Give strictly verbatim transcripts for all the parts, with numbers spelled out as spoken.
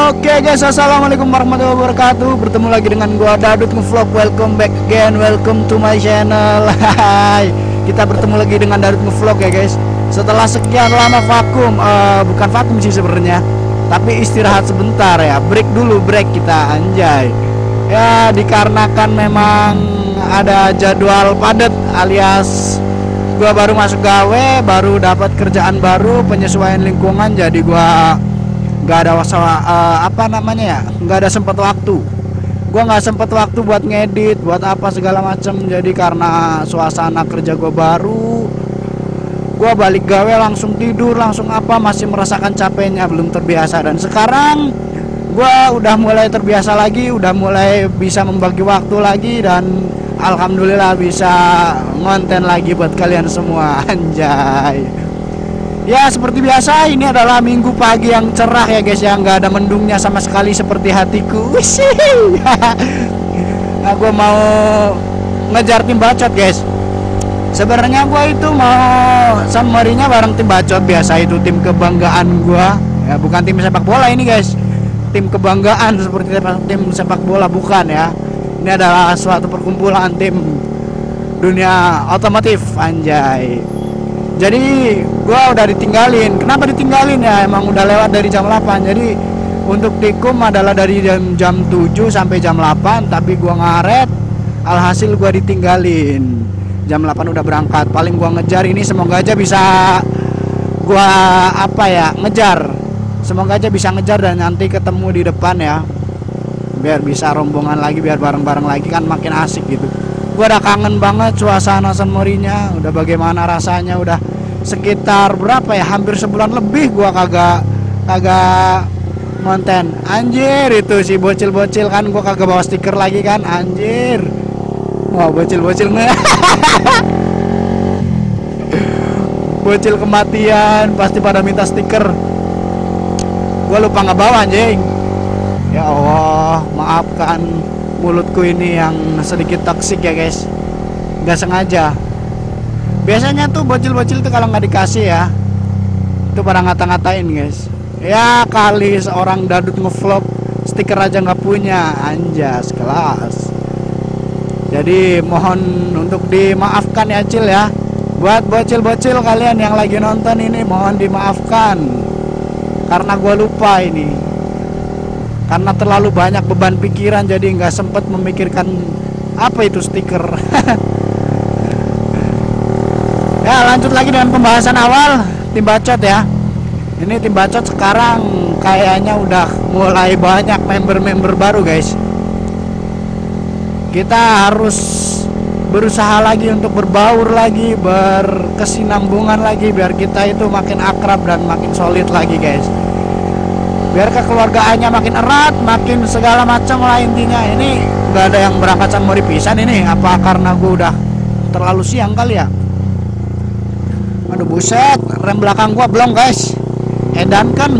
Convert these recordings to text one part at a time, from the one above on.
Oke guys, assalamualaikum warahmatullahi wabarakatuh. Bertemu lagi dengan gua Dadut Ngevlog. Welcome back again, welcome to my channel. Hai, kita bertemu lagi dengan Dadut Ngevlog ya guys. Setelah sekian lama vakum, uh, bukan vakum sih sebenarnya, tapi istirahat sebentar ya, break dulu, break kita anjay. Ya dikarenakan memang ada jadwal padat alias gua baru masuk gawe, baru dapat kerjaan baru, penyesuaian lingkungan, jadi gua nggak ada masalah uh, apa namanya ya, nggak ada sempat waktu. Gua nggak sempat waktu buat ngedit, buat apa segala macam. Jadi karena suasana kerja gua baru, gua balik gawe langsung tidur, langsung apa, masih merasakan capeknya, belum terbiasa. Dan sekarang gua udah mulai terbiasa lagi, udah mulai bisa membagi waktu lagi, dan alhamdulillah bisa ngonten lagi buat kalian semua anjay. Ya seperti biasa, ini adalah minggu pagi yang cerah ya guys, yang nggak ada mendungnya sama sekali seperti hatiku. Nah gue mau ngejar tim bacot guys. Sebenarnya gue itu mau summary-nya bareng tim bacot biasa, itu tim kebanggaan gue ya, bukan tim sepak bola ini guys. Tim kebanggaan seperti tim sepak bola bukan ya. Ini adalah suatu perkumpulan tim dunia otomotif anjay. Jadi gua udah ditinggalin. Kenapa ditinggalin ya? Emang udah lewat dari jam delapan. Jadi untuk tikum adalah dari jam, jam tujuh sampai jam delapan, tapi gua ngaret. Alhasil gua ditinggalin. Jam delapan udah berangkat. Paling gua ngejar ini, semoga aja bisa gua apa ya, ngejar. Semoga aja bisa ngejar dan nanti ketemu di depan ya. Biar bisa rombongan lagi, biar bareng-bareng lagi, kan makin asik gitu. Gua udah kangen banget suasana semurinya. Udah bagaimana rasanya, udah sekitar berapa ya, hampir sebulan lebih gua kagak kagak konten anjir. Itu si bocil-bocil kan, gua kagak bawa stiker lagi kan anjir. Wah bocil-bocil nih. Bocil kematian pasti pada minta stiker, gua lupa nggak bawa anjing. Ya Allah, maafkan mulutku ini yang sedikit toksik ya guys, nggak sengaja. Biasanya tuh bocil-bocil tuh kalau nggak dikasih ya, itu pada ngata-ngatain guys. Ya kali seorang Dadut Ngevlog stiker aja nggak punya, anjas kelas. Jadi mohon untuk dimaafkan ya Cil ya. Buat bocil-bocil kalian yang lagi nonton ini, mohon dimaafkan karena gua lupa ini. Karena terlalu banyak beban pikiran, jadi nggak sempet memikirkan apa itu stiker. Ya lanjut lagi dengan pembahasan awal tim bacot ya. Ini tim bacot sekarang kayaknya udah mulai banyak member-member baru guys. Kita harus berusaha lagi untuk berbaur lagi, berkesinambungan lagi, biar kita itu makin akrab dan makin solid lagi guys. Biar kekeluargaannya makin erat, makin segala macam lah intinya. Ini udah ada yang berangkat sama pisan ini. Apa karena gue udah terlalu siang kali ya? Aduh buset, rem belakang gua belum guys. Edan kan.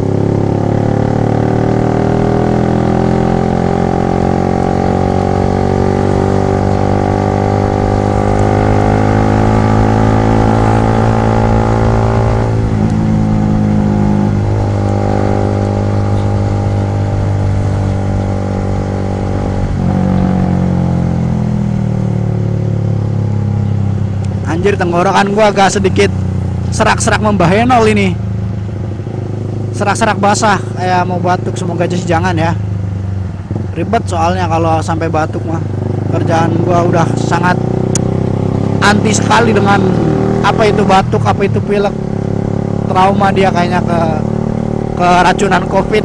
Anjir, tenggorokan gua agak sedikit serak-serak membahenol ini. Serak-serak basah kayak mau batuk, semoga aja sih jangan ya. Ribet soalnya kalau sampai batuk mah. Kerjaan gua udah sangat anti sekali dengan apa itu batuk, apa itu pilek. Trauma dia kayaknya ke keracunan Covid.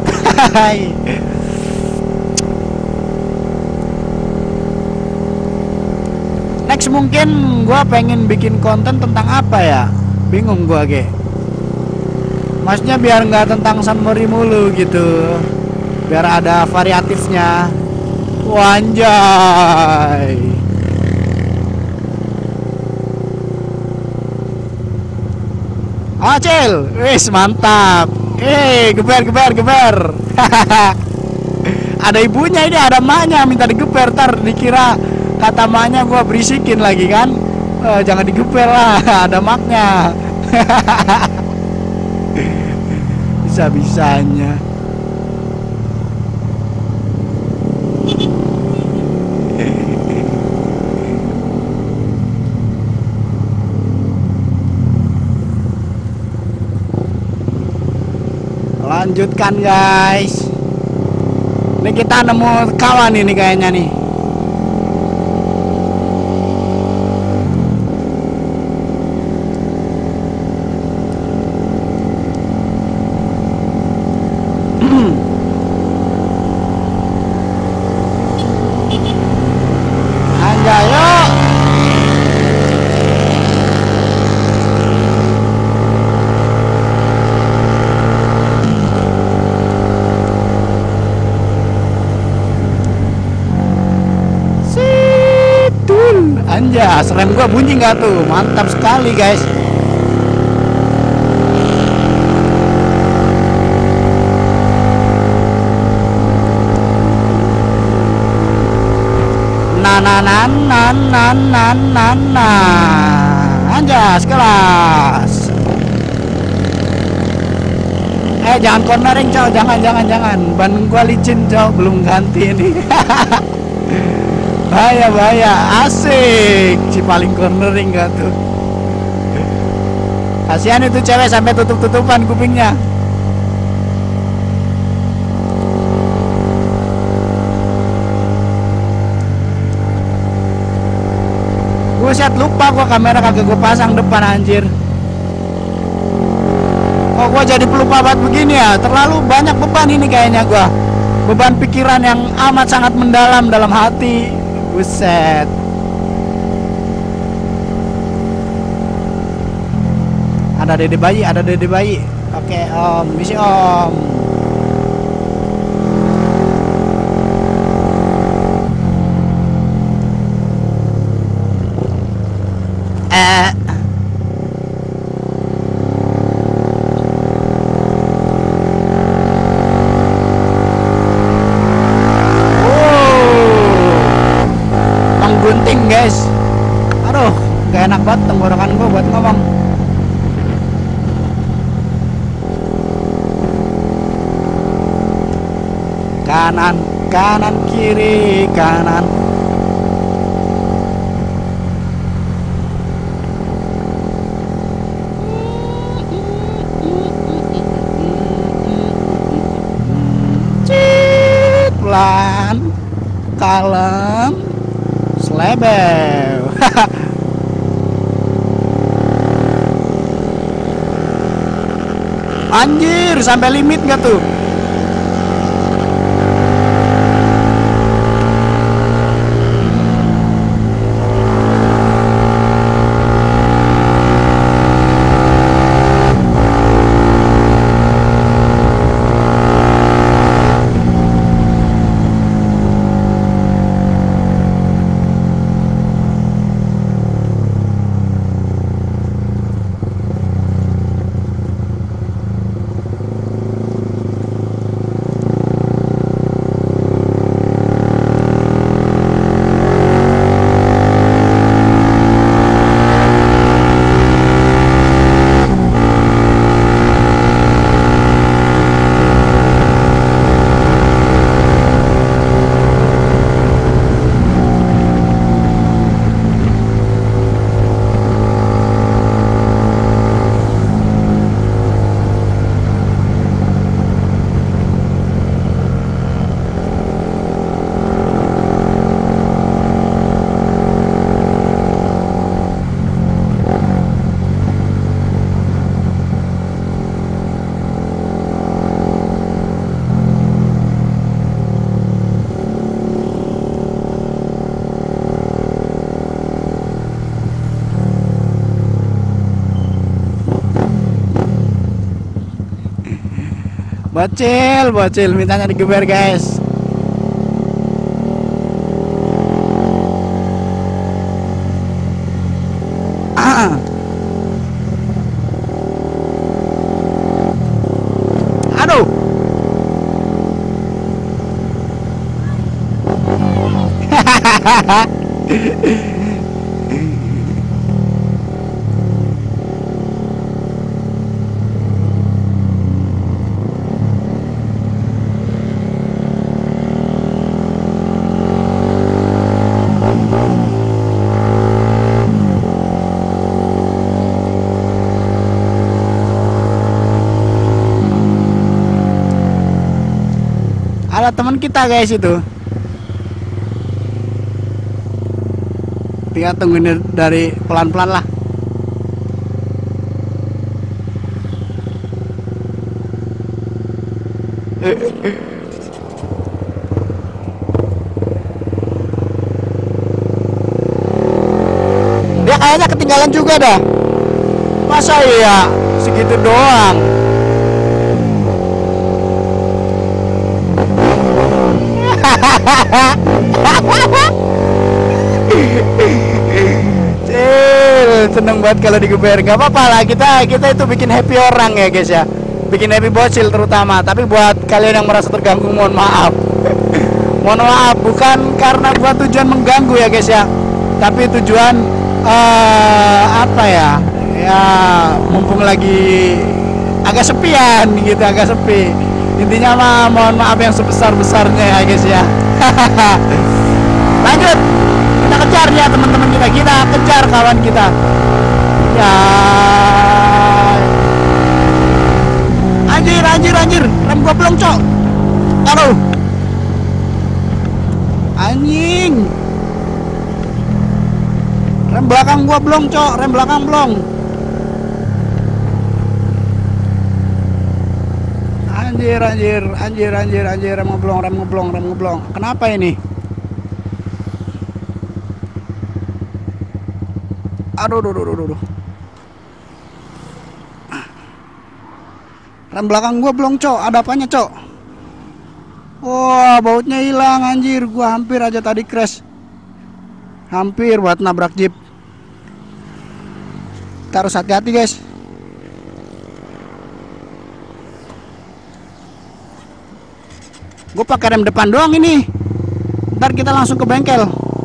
Next mungkin gue pengen bikin konten tentang apa ya, bingung gue ge. Maksudnya biar nggak tentang summary mulu gitu, biar ada variatifnya. Wanjay. Acil, wis mantap. Eh, geber geber geber. Ada ibunya ini, ada emaknya minta digeber, tar dikira kata maknya gua berisikin lagi kan. Eh, jangan digeber lah, ada maknya. Bisa-bisanya. Lanjutkan guys. Ini kita nemu kawan ini kayaknya nih. Anjay yuk. Anjas, rem gua bunyi nggak tuh? Mantap sekali guys. Nah nah nah nah nah nah nah nah. Anjas kelas. Eh jangan cornering cow, jangan jangan jangan. Ban gua licin cow, belum ganti ini. Bahaya bahaya, asik si paling cornering gak tuh. Kasihan itu cewek sampai tutup-tutupan kupingnya. Buset, lupa gua kamera kagak gua pasang depan anjir. Oh gua jadi pelupa banget begini ya. Terlalu banyak beban ini kayaknya gua. Beban pikiran yang amat sangat mendalam dalam hati. Buset. Ada dede bayi, ada dede bayi. Oke om, misi om. Eh. Gunting guys, aduh gak enak banget tenggorokan gue buat ngomong. Kanan kanan kiri kanan. Cit, pelan kalem lebel. Anjir, sampai limit gak tuh? Bocil, bocil mintanya digeber guys. Ah. Aduh. adalah teman kita guys itu. Tinggal tungguin dari pelan-pelan lah. Dia kayaknya ketinggalan juga dah. Masa iya segitu doang? Cil, seneng banget kalau digeber. Gak apa-apa lah, kita kita itu bikin happy orang ya guys ya, bikin happy bocil terutama. Tapi buat kalian yang merasa terganggu, mohon maaf. Mohon maaf, bukan karena buat tujuan mengganggu ya guys ya, tapi tujuan uh, apa ya, ya mumpung lagi agak sepian gitu, agak sepi. Intinya mah mohon maaf yang sebesar-besarnya ya guys ya. Lanjut, kita kejar ya teman-teman kita, kita kejar kawan kita ya. Anjir anjir anjir, rem gua belum cok. Aduh anjing, rem belakang gua belum cok, rem belakang belum. Anjir anjir anjir anjir anjir, rem ngeblong, rem ngeblong, rem ngeblong. Kenapa ini? Aduh aduh aduh aduh. Rem belakang gua belum cok, ada apanya cok? Wah, bautnya hilang anjir, gua hampir aja tadi crash. Hampir buat nabrak jeep. Kita harus hati-hati guys. Gue pakai rem depan doang ini. Ntar kita langsung ke bengkel.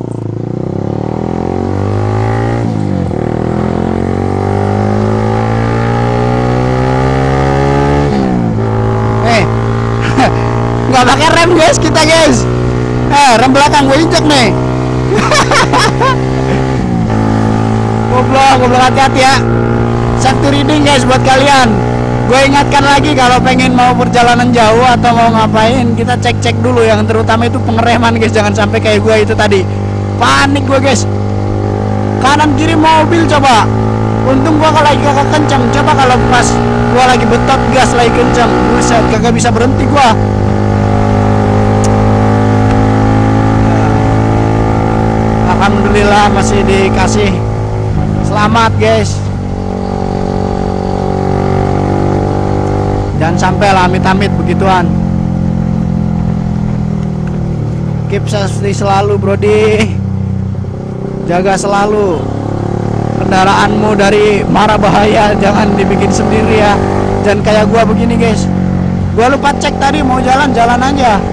Eh, nggak pakai rem guys kita guys. Eh, rem belakang gue injek nih. Goblok, goblok, hati-hati ya. Safety reading guys buat kalian. Gue ingatkan lagi, kalau pengen mau perjalanan jauh atau mau ngapain, kita cek-cek dulu, yang terutama itu pengereman guys. Jangan sampai kayak gue itu tadi, panik gue guys, kanan kiri mobil coba. Untung gue kalau lagi kagak kencang, coba kalau pas gue lagi betot gas lagi kencang, buset kagak bisa berhenti gue. Alhamdulillah masih dikasih selamat guys. Jangan sampai lah amit-amit begituan. Keep safety selalu brody. Jaga selalu kendaraanmu dari mara bahaya. Jangan dibikin sendiri ya. Jangan kayak gua begini guys. Gua lupa cek tadi, mau jalan jalan aja.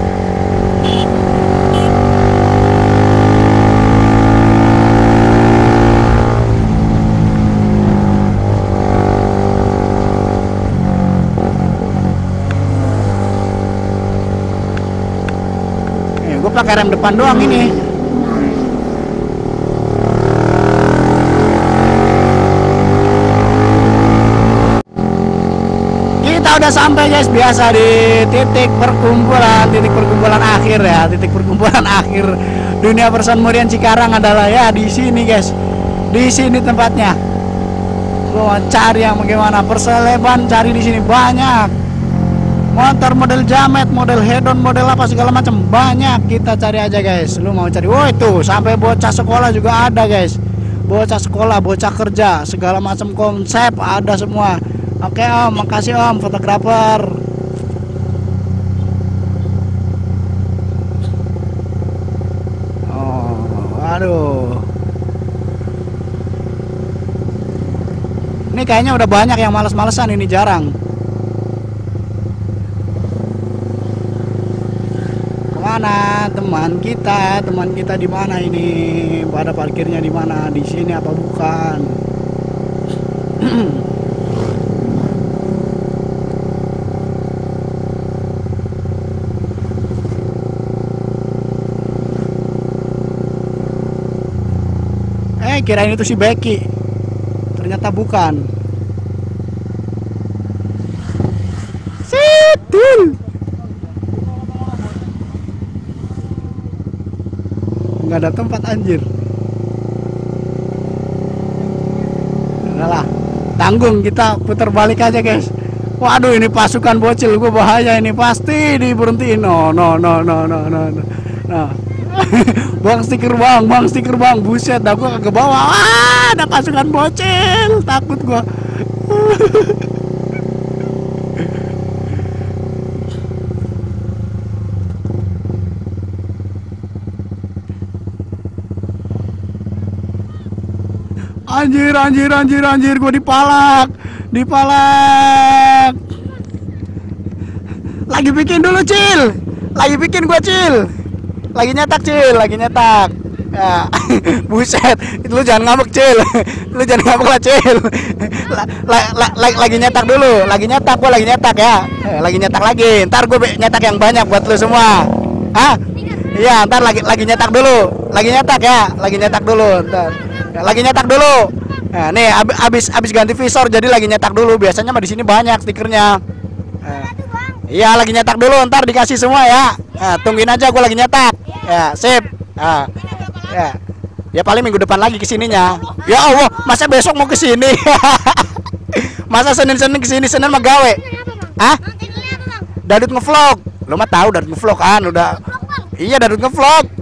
Gue pakai rem depan doang ini. Kita udah sampai guys, biasa di titik perkumpulan, titik perkumpulan akhir ya, titik perkumpulan akhir dunia persanmurian Cikarang adalah ya di sini guys. Di sini tempatnya. Gue mau cari yang bagaimana, perseleban cari di sini banyak. Motor model jamet, model hedon, model apa segala macam banyak, kita cari aja guys. Lu mau cari, oh itu sampai bocah sekolah juga ada guys. Bocah sekolah, bocah kerja, segala macam konsep ada semua. Oke om, makasih om fotografer. Oh, aduh. Ini kayaknya udah banyak yang males-malesan, ini jarang. Mana teman kita, teman kita di mana ini? Pada parkirnya di mana? Di sini apa bukan? Eh, kirain itu si Becky. Ternyata bukan. Situl. nggak ada tempat anjir. Udahlah, tanggung, kita putar balik aja guys. Waduh, ini pasukan bocil, gue bahaya ini, pasti diberhentiin. No, no, no, no, no, no, no. Nah. Bang stiker bang, bang stiker bang, buset, dah gue kagak bawa. Ah, ada pasukan bocil, takut gue. Anjir, anjir, anjir, anjir, gue dipalak, dipalak. Lagi bikin dulu cil, lagi bikin gue cil, lagi nyetak cil, lagi nyetak. Ya. Buset, lu jangan ngambek cil, lu jangan ngambek lah cil. La, la, la, la, lagi nyetak dulu, lagi nyetak, gue lagi nyetak ya, lagi nyetak lagi. Ntar gue nyetak yang banyak buat lu semua. Ah, iya, ntar lagi lagi nyetak dulu, lagi nyetak ya, lagi nyetak dulu. Ntar. Lagi nyetak dulu. Nah, nih abis abis ganti visor jadi lagi nyetak dulu. Biasanya mah di sini banyak stikernya. Nah, iya lagi nyetak dulu, ntar dikasih semua ya. Nah, tungguin aja gue lagi nyetak. Ya, sip. Nah, ya. Ya paling minggu depan lagi kesininya. Ya Allah, masa besok mau kesini? Masa Senin-Senin kesini, Senin mah gawe. Hah? Dadut ngevlog. Lo mah tahu Dadut ngevlog kan udah. Iya, Dadut ngevlog.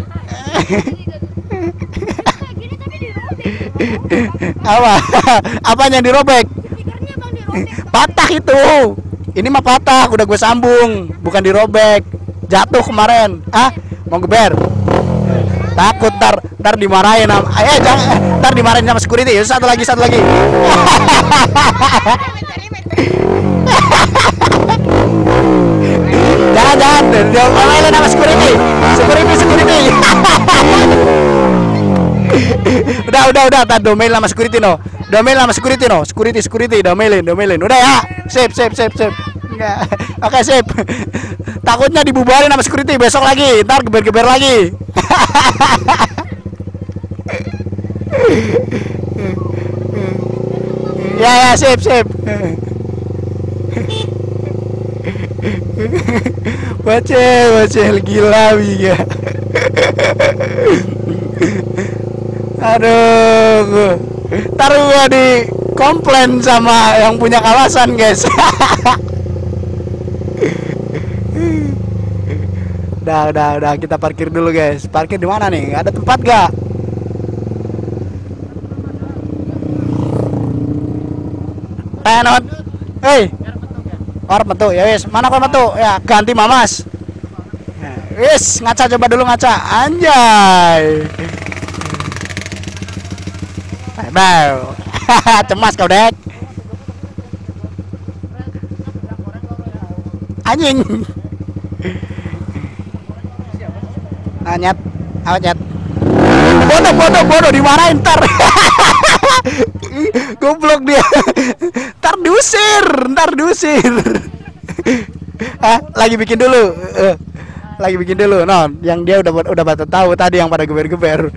Apa? Apanya yang dirobek? Patah itu. Ini mah patah, udah gue sambung, bukan dirobek. Jatuh kemarin. Ah, mau geber. Takut tar tar dimarahin sama eh jangan tar dimarahin sama security. Satu lagi, satu lagi. Jangan, jangan. Dimarahin sama security. Security, security. Udah, udah, udah, tak domain sama security no. Domain sama security no. Security, security, domain, domain. Udah ya. Sip, sip, sip, sip. Enggak. Oke, sip. Takutnya dibubarin sama security besok lagi. Ntar geber-geber lagi. Ya, ya, sip, sip. Bocil, bocil gila biga. Aduh, taruh gua di komplain sama yang punya kawasan guys. Udah, udah, udah, kita parkir dulu guys. Parkir di mana nih? Ada tempat gak? Penot, hei, orang metu, ya wis, mana kau metu? Ya ganti mamas. Wis, ngaca coba dulu ngaca, anjay. Bau, cemas kau dek. Anjing. Anyat, awet nyat. Bodoh, bodoh, bodoh, dimarahin ntar. Goblok dia. Ntar diusir, ntar diusir. Ah, lagi bikin dulu. Uh, lagi bikin dulu, non. Yang dia udah udah pada tahu tadi yang pada geber-geber.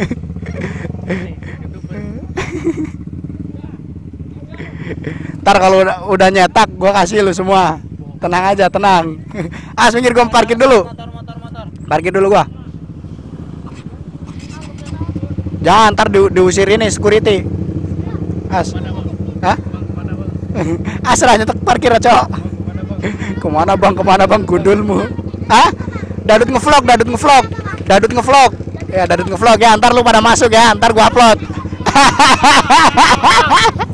Ntar kalau udah, udah nyetak, gua kasih lu semua. Tenang aja, tenang. Ah, minggir, gua parkir dulu. Parkir dulu gua. Jangan, ntar di, diusir ini security. As, hah? Asrah nyetak parkir aja. Kemana bang, kemana bang, gundulmu? Hah? Dadut ngevlog, dadut ngevlog, dadut ngevlog. Ya, dadut ngevlog ya. Ntar lu pada masuk ya, ntar gua upload.